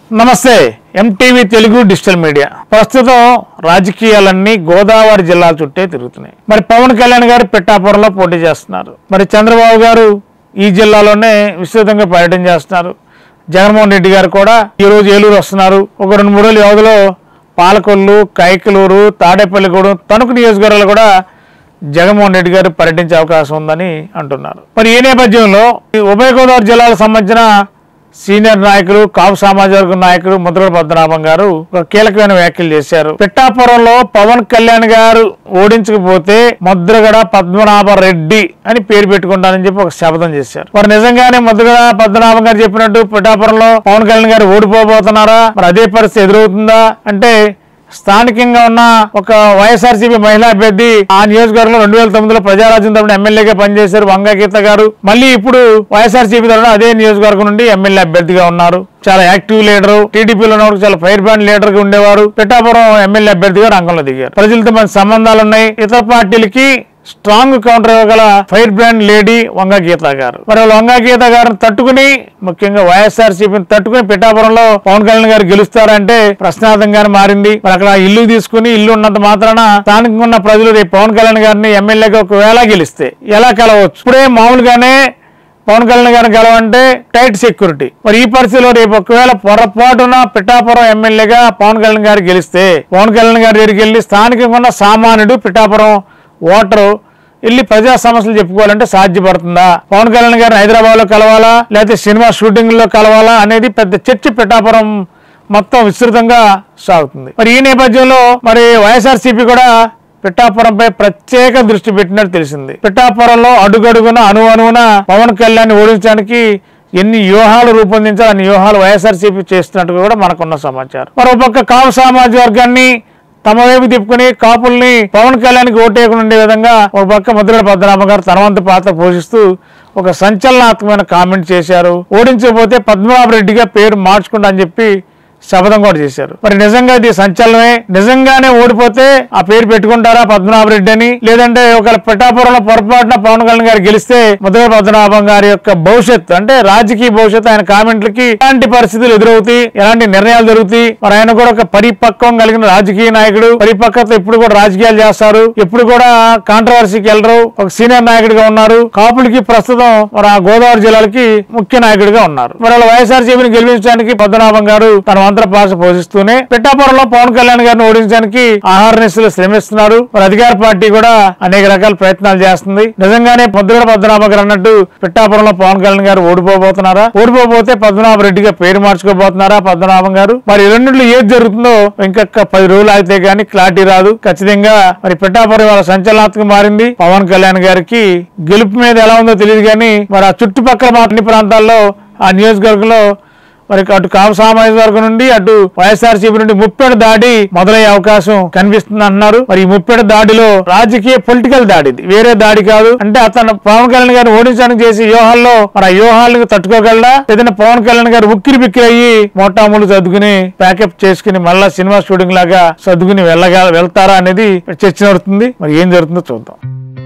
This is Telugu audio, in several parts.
నమస్తే ఎంటీవీ తెలుగు డిజిటల్ మీడియా ప్రస్తుతం రాజకీయాలన్నీ గోదావరి జిల్లా చుట్టే తిరుగుతున్నాయి. మరి పవన్ కళ్యాణ్ గారు పిఠాపురంలో పోటీ చేస్తున్నారు. మరి చంద్రబాబు గారు ఈ జిల్లాలోనే విస్తృతంగా పర్యటన చేస్తున్నారు. జగన్మోహన్ రెడ్డి గారు కూడా ఈ రోజు ఏలూరు వస్తున్నారు. ఒక 2-3 రోజుల వ్యవధిలో పాలకొల్లు, కైకలూరు, తాడేపల్లిగూడెం, తణుకు నియోజకవర్గాలు కూడా జగన్మోహన్ రెడ్డి గారు పర్యటించే అవకాశం ఉందని అంటున్నారు. మరి ఈ నేపథ్యంలో ఉభయ గోదావరి జిల్లాలకు సంబంధించిన సీనియర్ నాయకులు, కాపు సామాజిక వర్గ నాయకులు ముద్రగడ పద్మనాభం గారు ఒక కీలకమైన వ్యాఖ్యలు చేశారు. పిఠాపురంలో పవన్ కళ్యాణ్ గారు ఓడించకపోతే ముద్రగడ పద్మనాభ రెడ్డి అని పేరు పెట్టుకుంటానని చెప్పి ఒక శపథం చేశారు. మరి నిజంగానే ముద్రగడ పద్మనాభం గారు చెప్పినట్టు పిఠాపురంలో పవన్ కళ్యాణ్ గారు ఓడిపోబోతున్నారా? మరి అదే పరిస్థితి ఎదురవుతుందా అంటే, స్థానికంగా ఉన్న ఒక వైఎస్ఆర్సీపీ మహిళా అభ్యర్థి ఆ నియోజకవర్గంలో 2009లో ప్రజారాజ్యం తరపున ఎమ్మెల్యేగా పనిచేశారు వంగా గీత గారు. మళ్ళీ ఇప్పుడు వైఎస్ఆర్సీపీ తరపున అదే నియోజకవర్గం నుండి ఎమ్మెల్యే అభ్యర్థిగా ఉన్నారు. చాలా యాక్టివ్ లీడరు, టీడీపీలో ఉన్నప్పుడు చాలా ఫైర్ బ్రాండ్ లీడర్ గా ఉండేవారు. పిఠాపురం ఎమ్మెల్యే అభ్యర్థిగా రంగంలో దిగారు. ప్రజలతో మంచి సంబంధాలు ఉన్నాయి. ఇతర పార్టీలకి స్ట్రాంగ్ కౌంటర్ ఇవ్వగల fire brand lady Vanga Geetha గారు. మరి వంగా గీత గారిని తట్టుకుని, ముఖ్యంగా వైఎస్ఆర్సీపీని తట్టుకుని పిఠాపురంలో పవన్ కళ్యాణ్ గారు గెలుస్తారంటే ప్రశ్నార్థంగానే మారింది. మరి అక్కడ ఇల్లు తీసుకుని ఇల్లు ఉన్నంత మాత్రాన స్థానికంగా ఉన్న ప్రజలు రేపు పవన్ కళ్యాణ్ గారిని ఎమ్మెల్యేగా ఒకవేళ గెలిస్తే ఎలా కలవచ్చు? ఇప్పుడే మామూలుగానే పవన్ కళ్యాణ్ గారిని గెలవంటే టైట్ సెక్యూరిటీ. మరి ఈ పరిస్థితిలో రేపు ఒకవేళ పొరపాటున పిఠాపురం ఎమ్మెల్యేగా పవన్ కళ్యాణ్ గారు గెలిస్తే పవన్ కళ్యాణ్ గారి దగ్గరికి వెళ్ళి స్థానికంగా ఉన్న సామాన్యుడు పిఠాపురం ఓటరు వెళ్ళి ప్రజా సమస్యలు చెప్పుకోవాలంటే సాధ్యపడుతుందా? పవన్ కళ్యాణ్ గారిని హైదరాబాద్ లో కలవాలా, లేకపోతే సినిమా షూటింగ్ లో కలవాలా అనేది పెద్ద చర్చ పిఠాపురం మొత్తం విస్తృతంగా సాగుతుంది. మరి ఈ నేపథ్యంలో మరి వైఎస్ఆర్సీపీ కూడా పిఠాపురంపై ప్రత్యేక దృష్టి పెట్టినట్టు తెలిసింది. పిఠాపురంలో అడుగడుగున అణువణువున పవన్ కళ్యాణ్ ఓడించడానికి ఎన్ని వ్యూహాలు రూపొందించాలో అన్ని వ్యూహాలు వైఎస్ఆర్సీపీ చేస్తున్నట్టు కూడా మనకున్న సమాచారం. మరో పక్క కాపు సామాజిక వర్గాన్ని తమ వైపు తిప్పుకుని కాపుల్ని పవన్ కళ్యాణ్కి ఓటేయకుండా ఉండే విధంగా ఒక పక్క ముద్రగడ పద్మనాభం గారు తన వంతు పాత్ర పోషిస్తూ ఒక సంచలనాత్మకమైన కామెంట్ చేశారు. ఓడించకపోతే పద్మనాభ రెడ్డిగా పేరు మార్చుకుంటా అని చెప్పి శపథం కూడా చేశారు. మరి నిజంగా ఇది సంచలనమే. నిజంగానే ఓడిపోతే ఆ పేరు పెట్టుకుంటారా పద్మనాభ రెడ్డి అని? లేదంటే ఒకవేళ పిఠాపురంలో పొరపాటున పవన్ కళ్యాణ్ గారు గెలిస్తే ముద్రగడ పద్మనాభం గారి యొక్క భవిష్యత్తు అంటే రాజకీయ భవిష్యత్తు ఆయన కామెంట్లకి ఎలాంటి పరిస్థితులు ఎదురవుతాయి, ఎలాంటి నిర్ణయాలు జరుగుతాయి? మరి ఆయన కూడా ఒక పరిపక్వం కలిగిన రాజకీయ నాయకుడు, పరిపక్వత ఎప్పుడు కూడా రాజకీయాలు చేస్తారు, ఎప్పుడు కూడా కాంట్రవర్సీకి వెళ్ళరు, ఒక సీనియర్ నాయకుడిగా ఉన్నారు. కాపులకి ప్రస్తుతం మరి ఆ గోదావరి జిల్లాలకి ముఖ్య నాయకుడిగా ఉన్నారు. మరి వాళ్ళ వైఎస్ఆర్సీపీని గెలిపించడానికి పద్మనాభం గారు తన పాత్ర పోషిస్తూనే పిఠాపురంలో పవన్ కళ్యాణ్ గారిని ఓడించడానికి ఆహారనిశలు శ్రమిస్తున్నారు. మరి అధికార పార్టీ కూడా అనేక రకాల ప్రయత్నాలు చేస్తుంది. నిజంగానే ముద్రగడ పద్మనాభం గారు అన్నట్టు పిఠాపురంలో పవన్ కళ్యాణ్ గారు ఓడిపోబోతున్నారా? ఓడిపోతే పద్మనాభ రెడ్డిగా పేరు మార్చుకోబోతున్నారా పద్మనాభం గారు? మరి రెండింటిలో ఏది జరుగుతుందో ఇంకొక 10 రోజులు అయితే గానీ క్లారిటీ రాదు. ఖచ్చితంగా మరి పిఠాపురం వాళ్ళ సంచలనాత్మకంగా మారింది. పవన్ కళ్యాణ్ గారికి గెలుపు మీద ఎలా ఉందో తెలియదు కానీ మరి ఆ చుట్టుపక్కల అన్ని ప్రాంతాల్లో ఆ నియోజకవర్గంలో మరి అటు కాపు సామాజిక వర్గం నుండి అటు వైఎస్ఆర్సీపీ నుండి ముప్పెడు దాడి మొదలయ్యే అవకాశం కనిపిస్తుంది అంటున్నారు. మరి ఈ ముప్పెడు దాడిలో రాజకీయ పొలిటికల్ దాడి, వేరే దాడి కాదు. అంటే అతను పవన్ కళ్యాణ్ గారిని ఓడించడానికి చేసే వ్యూహాల్లో మరి ఆ వ్యూహాలను తట్టుకోగలడా, ఏదైనా పవన్ కళ్యాణ్ గారు ఉక్కిరి బిక్కిరి అయ్యి మోటాములు సర్దుకుని ప్యాకప్ చేసుకుని మళ్ళా సినిమా షూటింగ్ లాగా సర్దుకుని వెళ్తారా అనేది చర్చ నడుస్తుంది. మరి ఏం జరుగుతుందో చూద్దాం.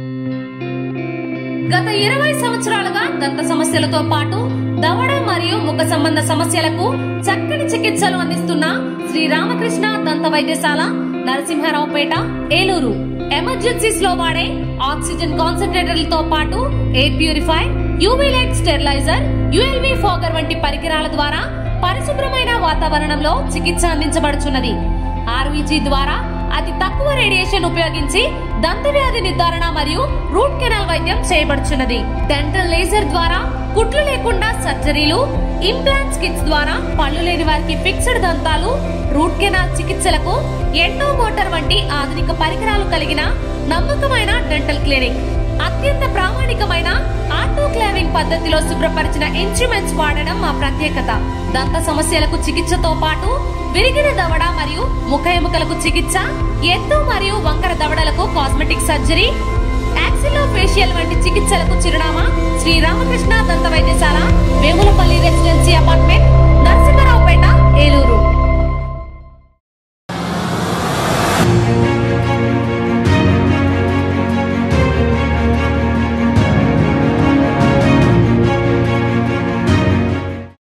గత 20 సంవత్సరాలుగా దంత సమస్యలతో పాటు దవడ మరియు ముఖ సంబంధ సమస్యలకు చక్కని చికిత్సలు అందిస్తున్న శ్రీ రామకృష్ణ దంత వైద్యశాల, నరసింహారావుపేట, ఏలూరు. ఎమర్జెన్సీస్ లో వాడే ఆక్సిజన్ కాన్సంట్రేటర్లతో పాటు air purify, UV light sterilizer, ULV fogger వంటి పరికరాల ద్వారా పరిశుభ్రమైన వాతావరణంలో చికిత్స అందించబడుచున్నది. ఆర్వీజీ ద్వారా అతి తక్కువ రేడియేషన్ ఉపయోగించి దంత వ్యాధి నిర్ధారణ మరియు రూట్ కెనాల్ వైద్యం చేయబడుచున్నది. డెంటల్ లేజర్ ద్వారా కుట్లు లేకుండా సర్జరీలు, ఇంప్లాంట్స్ కిట్స్ ద్వారా పళ్ళు లేని వారికి ఫిక్స్డ్ దంతాలు, రూట్ కెనాల్ చికిత్సలకు ఎండో మోటార్ వంటి ఆధునిక పరికరాలు కలిగిన నమ్మకమైన డెంటల్ క్లినిక్. అత్యంత ప్రామాణికమైన ఆటోక్లావింగ్ పద్ధతిలో శుభ్రపరిచిన ఇన్స్ట్రుమెంట్స్ వాడడం మా ప్రత్యేకత. దంత సమస్యలకు చికిత్సతో పాటు విరిగిన దవడ మరియు ముఖ ఎముకలకు చికిత్స, ఎత్తు మరియు వంకర దవడలకు కాస్మెటిక్ సర్జరీ, యాక్సిలోఫేషియల్ వంటి చికిత్సలకు చిరునామా శ్రీ రామకృష్ణ దంత వైద్యశాల, వేములపల్లి రెసిడెన్సీ అపార్ట్మెంట్, నరసింహారావుపేట, ఏలూరు.